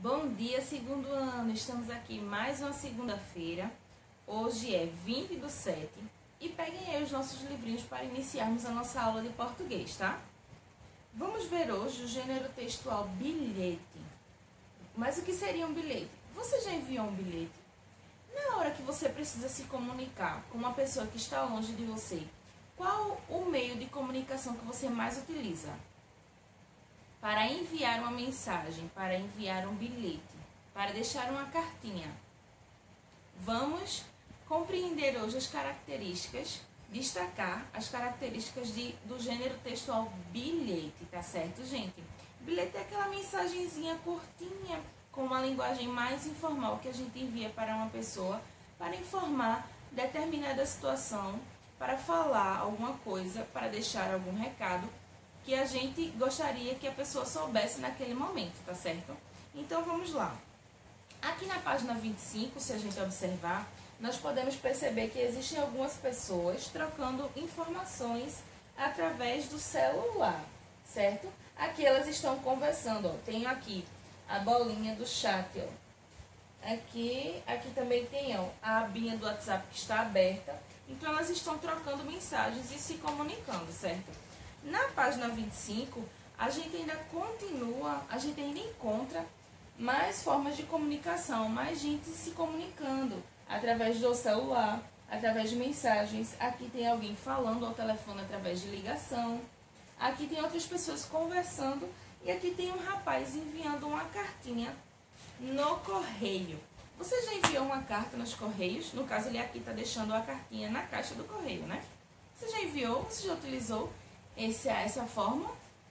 Bom dia, segundo ano. Estamos aqui mais uma segunda-feira. Hoje é 20/7 e peguem aí os nossos livrinhos para iniciarmos a nossa aula de português, tá? Vamos ver hoje o gênero textual bilhete. Mas o que seria um bilhete? Você já enviou um bilhete? Na hora que você precisa se comunicar com uma pessoa que está longe de você, qual o meio de comunicação que você mais utiliza? Para enviar uma mensagem, para enviar um bilhete, para deixar uma cartinha. Vamos compreender hoje as características, destacar as características do gênero textual bilhete, tá certo, gente? Bilhete é aquela mensagenzinha curtinha, com uma linguagem mais informal que a gente envia para uma pessoa para informar determinada situação, para falar alguma coisa, para deixar algum recado que a gente gostaria que a pessoa soubesse naquele momento, tá certo? Então vamos lá. Aqui na página 25, se a gente observar, nós podemos perceber que existem algumas pessoas trocando informações através do celular, certo? Aqui elas estão conversando, ó. Tenho aqui a bolinha do chat, ó. Aqui também tem, ó, a abinha do WhatsApp que está aberta. Então elas estão trocando mensagens e se comunicando, certo? Na página 25, a gente ainda continua, a gente ainda encontra mais formas de comunicação, mais gente se comunicando através do celular, através de mensagens. Aqui tem alguém falando ao telefone através de ligação. Aqui tem outras pessoas conversando e aqui tem um rapaz enviando uma cartinha no correio. Você já enviou uma carta nos correios? No caso, ele aqui está deixando a cartinha na caixa do correio, né? Você já enviou? Você já utilizou essa forma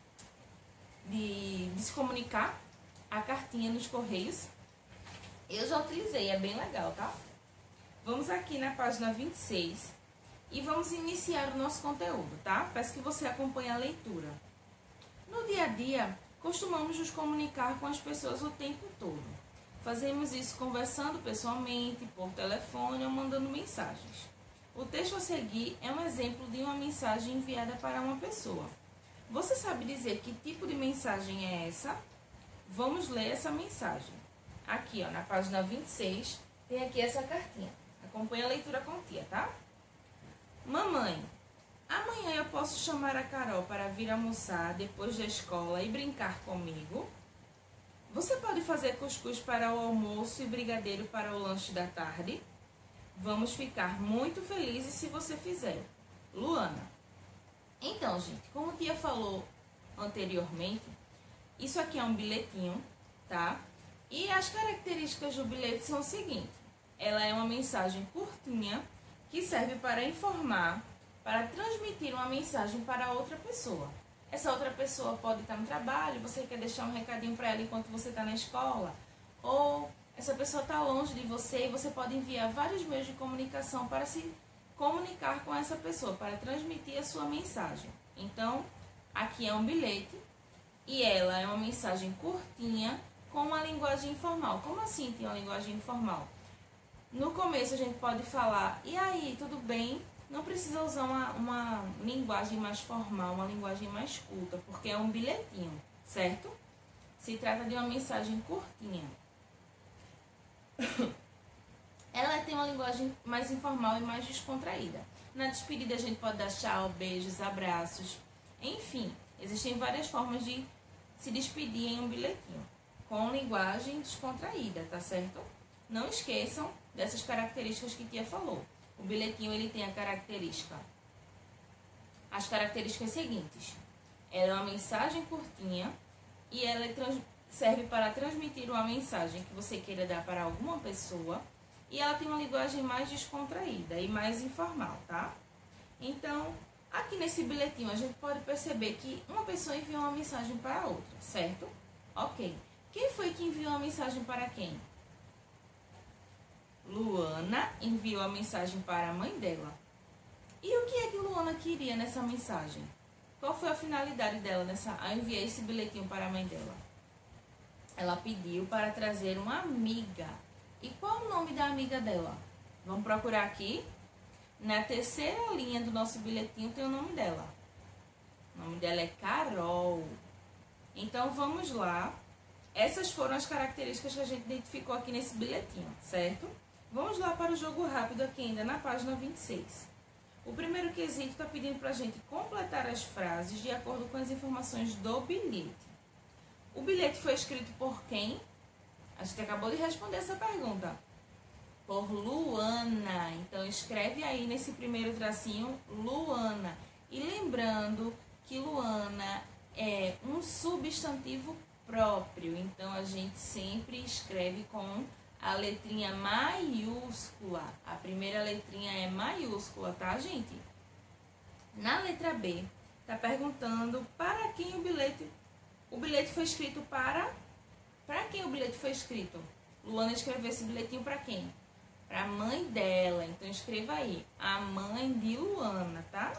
de se comunicar, a cartinha nos correios? Eu já utilizei, é bem legal, tá? Vamos aqui na página 26 e vamos iniciar o nosso conteúdo, tá? Peço que você acompanhe a leitura. No dia a dia, costumamos nos comunicar com as pessoas o tempo todo. Fazemos isso conversando pessoalmente, por telefone ou mandando mensagens. O texto a seguir é um exemplo de uma mensagem enviada para uma pessoa. Você sabe dizer que tipo de mensagem é essa? Vamos ler essa mensagem. Aqui, ó, na página 26, tem aqui essa cartinha. Acompanhe a leitura com tia, tá? Mamãe, amanhã eu posso chamar a Carol para vir almoçar depois da escola e brincar comigo? Você pode fazer cuscuz para o almoço e brigadeiro para o lanche da tarde? Vamos ficar muito felizes se você fizer. Luana. Então, gente, como a tia falou anteriormente, isso aqui é um bilhetinho, tá? E as características do bilhete são o seguinte. Ela é uma mensagem curtinha que serve para informar, para transmitir uma mensagem para outra pessoa. Essa outra pessoa pode estar no trabalho, você quer deixar um recadinho para ela enquanto você está na escola, ou essa pessoa está longe de você e você pode enviar vários meios de comunicação para se comunicar com essa pessoa, para transmitir a sua mensagem. Então, aqui é um bilhete e ela é uma mensagem curtinha com uma linguagem informal. Como assim tem uma linguagem informal? No começo a gente pode falar, e aí, tudo bem? Não precisa usar uma linguagem mais formal, uma linguagem mais culta, porque é um bilhetinho, certo? Se trata de uma mensagem curtinha. Ela tem uma linguagem mais informal e mais descontraída. Na despedida a gente pode dar tchau, beijos, abraços. Enfim, existem várias formas de se despedir em um bilhetinho. Com linguagem descontraída, tá certo? Não esqueçam dessas características que tia falou. O bilhetinho ele tem as características seguintes. Ela é uma mensagem curtinha e ela serve para transmitir uma mensagem que você queira dar para alguma pessoa e ela tem uma linguagem mais descontraída e mais informal, tá? Então, aqui nesse bilhetinho a gente pode perceber que uma pessoa enviou uma mensagem para a outra, certo? Ok. Quem foi que enviou a mensagem para quem? Luana enviou a mensagem para a mãe dela. E o que é que Luana queria nessa mensagem? Qual foi a finalidade dela ao enviar esse bilhetinho para a mãe dela? Ela pediu para trazer uma amiga. E qual o nome da amiga dela? Vamos procurar aqui. Na terceira linha do nosso bilhetinho tem o nome dela. O nome dela é Carol. Então, vamos lá. Essas foram as características que a gente identificou aqui nesse bilhetinho, certo? Vamos lá para o jogo rápido aqui ainda na página 26. O primeiro quesito está pedindo para a gente completar as frases de acordo com as informações do bilhete. O bilhete foi escrito por quem? A gente acabou de responder essa pergunta. Por Luana. Então, escreve aí nesse primeiro tracinho, Luana. E lembrando que Luana é um substantivo próprio. Então, a gente sempre escreve com a letrinha maiúscula. A primeira letrinha é maiúscula, tá, gente? Na letra B, tá perguntando para quem o bilhete... O bilhete foi escrito para... Para quem o bilhete foi escrito? Luana escreveu esse bilhetinho para quem? Para a mãe dela. Então, escreva aí. A mãe de Luana, tá?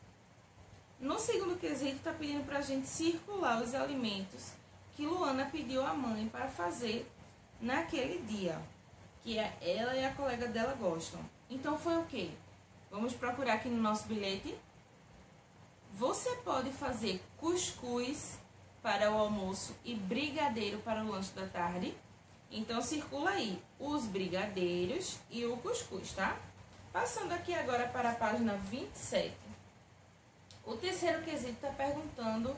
No segundo quesito, tá pedindo para a gente circular os alimentos que Luana pediu à mãe para fazer naquele dia, que ela e a colega dela gostam. Então, foi o quê? Vamos procurar aqui no nosso bilhete. Você pode fazer cuscuz para o almoço e brigadeiro para o lanche da tarde. Então, circula aí os brigadeiros e o cuscuz, tá? Passando aqui agora para a página 27. O terceiro quesito está perguntando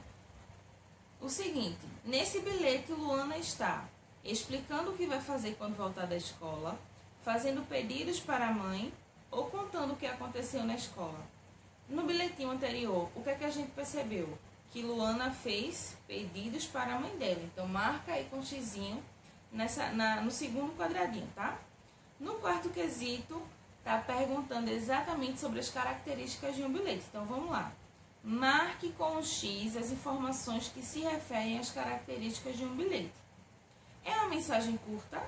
o seguinte. Nesse bilhete, Luana está explicando o que vai fazer quando voltar da escola, fazendo pedidos para a mãe ou contando o que aconteceu na escola. No bilhetinho anterior, o que é que a gente percebeu? Que Luana fez pedidos para a mãe dela. Então, marca aí com xizinho no segundo quadradinho, tá? No quarto quesito, tá perguntando exatamente sobre as características de um bilhete. Então, vamos lá. Marque com o X as informações que se referem às características de um bilhete. É uma mensagem curta?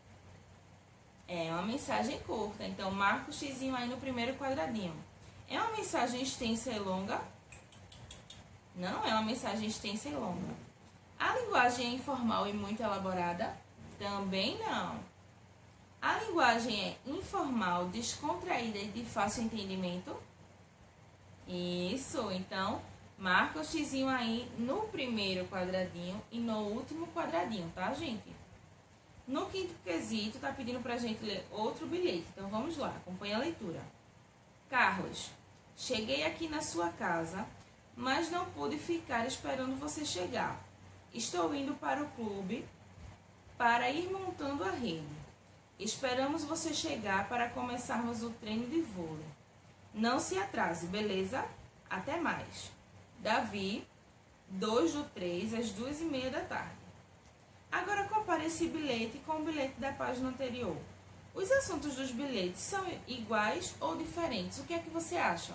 É uma mensagem curta. Então, marca o xizinho aí no primeiro quadradinho. É uma mensagem extensa e longa? Não é uma mensagem extensa e longa. A linguagem é informal e muito elaborada? Também não. A linguagem é informal, descontraída e de fácil entendimento? Isso, então, marca o xizinho aí no primeiro quadradinho e no último quadradinho, tá, gente? No quinto quesito, tá pedindo pra gente ler outro bilhete. Então, vamos lá, acompanha a leitura. Carlos, cheguei aqui na sua casa, mas não pude ficar esperando você chegar. Estou indo para o clube para ir montando a rede. Esperamos você chegar para começarmos o treino de vôlei. Não se atrase, beleza? Até mais. Davi, 2/3, às 2h30 da tarde. Agora compare esse bilhete com o bilhete da página anterior. Os assuntos dos bilhetes são iguais ou diferentes? O que é que você acha?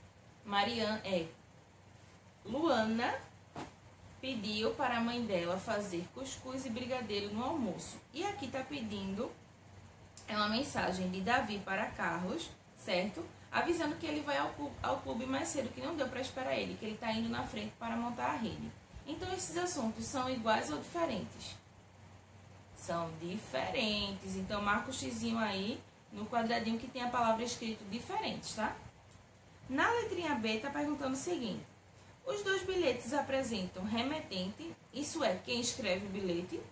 Luana pediu para a mãe dela fazer cuscuz e brigadeiro no almoço. E aqui está pedindo, é uma mensagem de Davi para Carlos, certo? Avisando que ele vai ao clube mais cedo, que não deu para esperar ele, que ele está indo na frente para montar a rede. Então, esses assuntos são iguais ou diferentes? São diferentes. Então, marca o xizinho aí no quadradinho que tem a palavra escrito diferentes, tá? Na letrinha B, está perguntando o seguinte. Os dois bilhetes apresentam remetente, isso é, quem escreve o bilhete.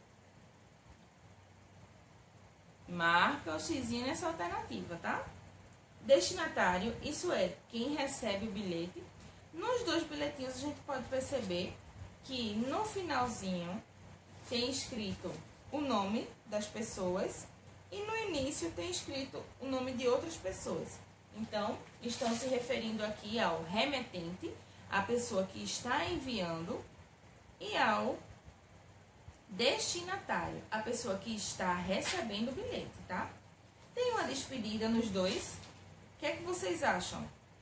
Marca o xizinho nessa alternativa, tá? Destinatário, isso é, quem recebe o bilhete. Nos dois bilhetinhos a gente pode perceber que no finalzinho tem escrito o nome das pessoas e no início tem escrito o nome de outras pessoas. Então, estão se referindo aqui ao remetente, a pessoa que está enviando, e ao destinatário, a pessoa que está recebendo o bilhete, tá? Tem uma despedida nos dois. O que é que vocês acham?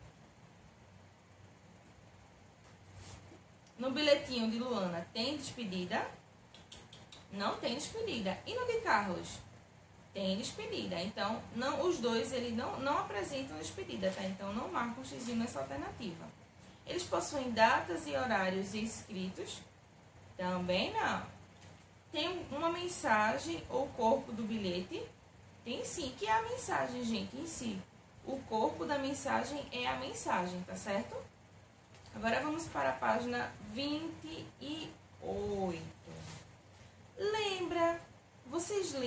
No bilhetinho de Luana tem despedida? Não tem despedida. E no de Carlos? Tem despedida. Então, os dois eles não apresentam despedida, tá? Então, não marcam o xizinho nessa alternativa. Eles possuem datas e horários escritos? Também não. Tem uma mensagem ou corpo do bilhete? Tem sim, que é a mensagem, gente, em si. O corpo da mensagem é a mensagem, tá certo? Agora vamos para a página 28.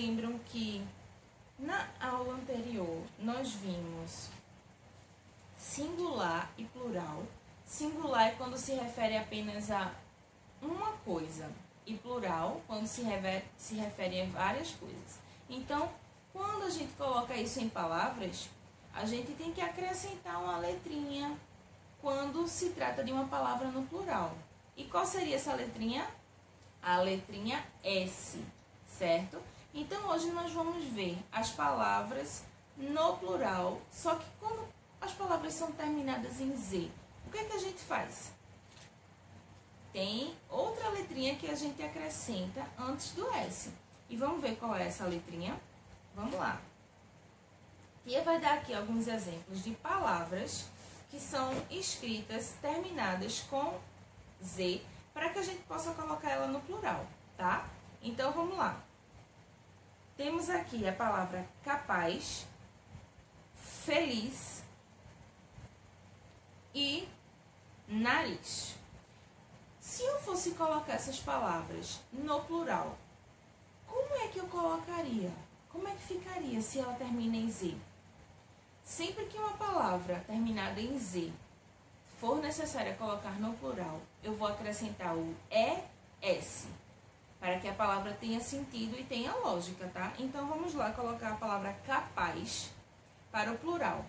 lembram que na aula anterior nós vimos singular e plural. Singular é quando se refere apenas a uma coisa e plural quando se refere a várias coisas. Então, quando a gente coloca isso em palavras, a gente tem que acrescentar uma letrinha quando se trata de uma palavra no plural. E qual seria essa letrinha? A letrinha S, certo? Então, hoje nós vamos ver as palavras no plural, só que quando as palavras são terminadas em Z, o que é que a gente faz? Tem outra letrinha que a gente acrescenta antes do S. E vamos ver qual é essa letrinha? Vamos lá. Tia vai dar aqui alguns exemplos de palavras que são escritas, terminadas com Z, para que a gente possa colocar ela no plural, tá? Então, vamos lá. Temos aqui a palavra capaz, feliz e nariz. Se eu fosse colocar essas palavras no plural, como é que eu colocaria? Como é que ficaria se ela termina em Z? Sempre que uma palavra terminada em Z for necessária colocar no plural, eu vou acrescentar o ES, para que a palavra tenha sentido e tenha lógica, tá? Então, vamos lá colocar a palavra capaz para o plural.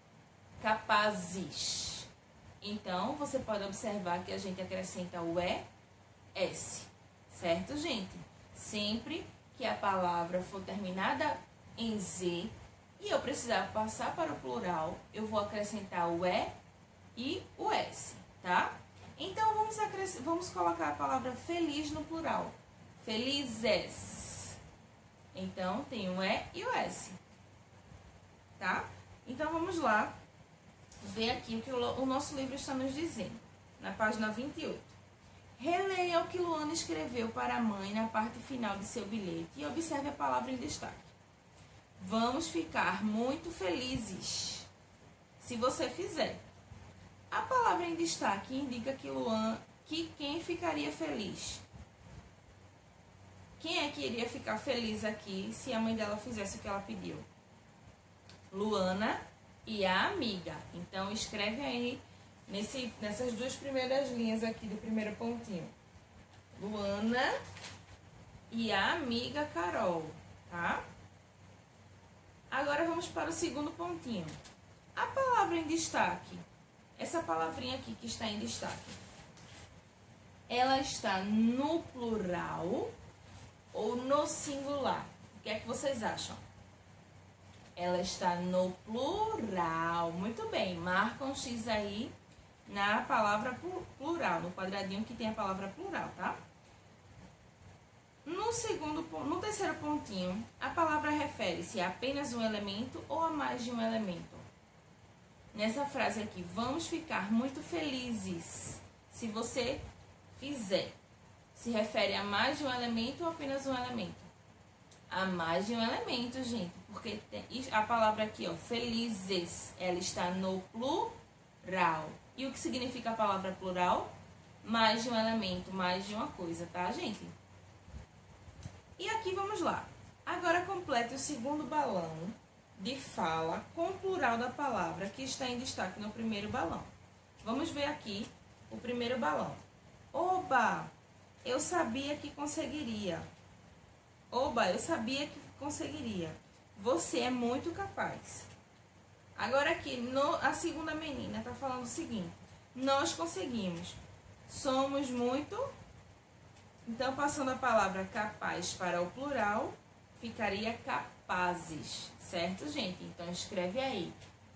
Capazes. Então, você pode observar que a gente acrescenta o ES, certo, gente? Sempre que a palavra for terminada em Z e eu precisar passar para o plural, eu vou acrescentar o E e o S, tá? Então, vamos colocar a palavra feliz no plural. Felizes. Então, tem o E e o S, tá? Então, vamos lá ver aqui o que o nosso livro está nos dizendo, na página 28. Releia o que Luana escreveu para a mãe na parte final de seu bilhete e observe a palavra em destaque. Vamos ficar muito felizes se você fizer. A palavra em destaque indica que quem ficaria feliz? Quem é que iria ficar feliz aqui se a mãe dela fizesse o que ela pediu? Luana e a amiga. Então, escreve aí nessas duas primeiras linhas aqui do primeiro pontinho. Luana e a amiga Carol, tá? Agora, vamos para o segundo pontinho. A palavra em destaque, essa palavrinha aqui que está em destaque, ela está no plural ou no singular? O que é que vocês acham? Ela está no plural. Muito bem, marca um X aí na palavra plural, no quadradinho que tem a palavra plural, tá? No terceiro pontinho, a palavra refere-se a apenas um elemento ou a mais de um elemento? Nessa frase aqui, vamos ficar muito felizes se você fizer. Se refere a mais de um elemento ou apenas um elemento? A mais de um elemento, gente, porque a palavra aqui, ó, felizes, ela está no plural. E o que significa a palavra plural? Mais de um elemento, mais de uma coisa, tá, gente? E aqui vamos lá. Agora complete o segundo balão de fala com o plural da palavra que está em destaque no primeiro balão. Vamos ver aqui o primeiro balão. Oba! Eu sabia que conseguiria. Oba, eu sabia que conseguiria. Você é muito capaz. Agora aqui, a segunda menina está falando o seguinte. Nós conseguimos. Somos muito... Então, passando a palavra capaz para o plural, ficaria capazes. Certo, gente? Então, escreve aí.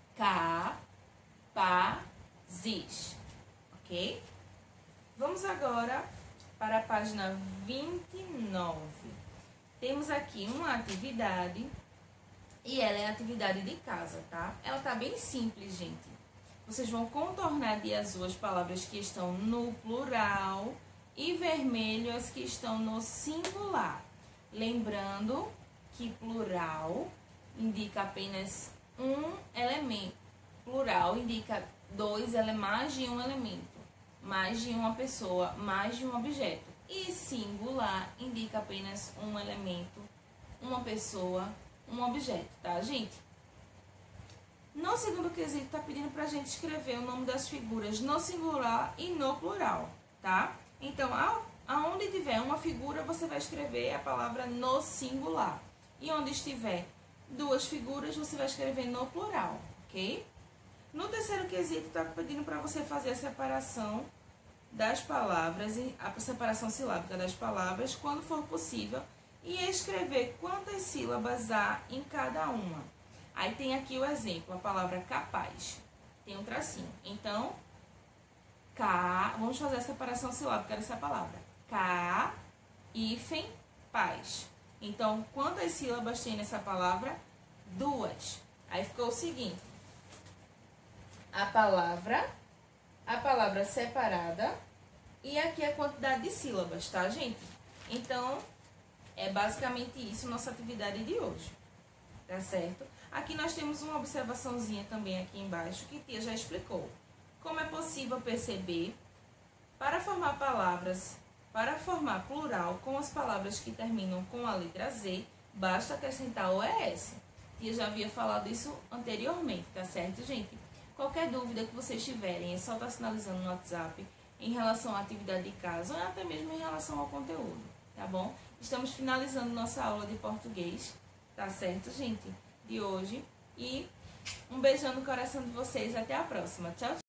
Capazes. Ok? Vamos agora para a página 29. Temos aqui uma atividade e ela é a atividade de casa, tá? Ela tá bem simples, gente. Vocês vão contornar de azul as palavras que estão no plural e vermelho as que estão no singular. Lembrando que plural indica apenas um elemento. Plural indica mais de um elemento, mais de uma pessoa, mais de um objeto. E singular indica apenas um elemento, uma pessoa, um objeto, tá, gente? No segundo quesito, tá pedindo pra gente escrever o nome das figuras no singular e no plural, tá? Então, aonde tiver uma figura, você vai escrever a palavra no singular. E onde estiver duas figuras, você vai escrever no plural, ok? No terceiro quesito, tá pedindo para você fazer a separação das palavras, a separação silábica das palavras, quando for possível, e escrever quantas sílabas há em cada uma. Aí tem aqui o exemplo, a palavra capaz. Tem um tracinho. Então, vamos fazer a separação silábica dessa palavra. Hífen, paz. Então, quantas sílabas tem nessa palavra? 2. Aí ficou o seguinte. A palavra separada e aqui a quantidade de sílabas, tá, gente? Então, é basicamente isso nossa atividade de hoje, tá certo? Aqui nós temos uma observaçãozinha também aqui embaixo que Tia já explicou. Como é possível perceber, para formar palavras, para formar plural com as palavras que terminam com a letra Z, basta acrescentar o ES. Tia já havia falado isso anteriormente, tá certo, gente? Qualquer dúvida que vocês tiverem, é só estar sinalizando no WhatsApp em relação à atividade de casa ou até mesmo em relação ao conteúdo, tá bom? Estamos finalizando nossa aula de português, tá certo, gente? De hoje. E um beijão no coração de vocês. Até a próxima. Tchau, tchau.